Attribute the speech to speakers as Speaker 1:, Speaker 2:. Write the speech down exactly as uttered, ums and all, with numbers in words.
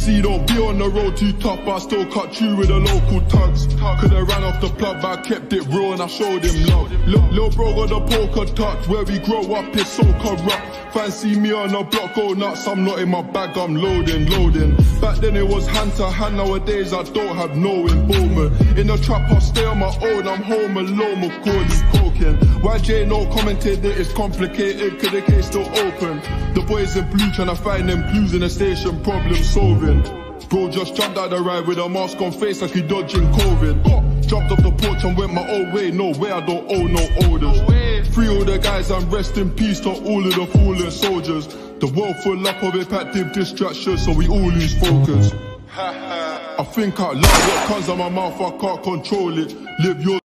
Speaker 1: See, don't be on the road too tough, but I still cut you with the local tugs. Could've ran off the plug, but I kept it real and I showed him love. Lil, lil bro got the polka touch, where we grow up is so corrupt. Fancy me on the block, go nuts, I'm not in my bag, I'm loading, loading. Back then it was hand to hand, nowadays I don't have no involvement. In the trap I stay on my own, I'm home alone, Macaulay Culkin. Y J no commented that it's complicated, cause the case still open. The boys in blue tryna find them clues in the station, problem solving. Bro just jumped out the ride with a mask on face like he dodging COVID. Oh, jumped off the porch and went my own way, no way, I don't owe no orders. Free all the guys and rest in peace to all of the fallen soldiers. The world full up of impactive distractions, so we all lose focus. I think out loud, what comes out my mouth, I can't control it. Live your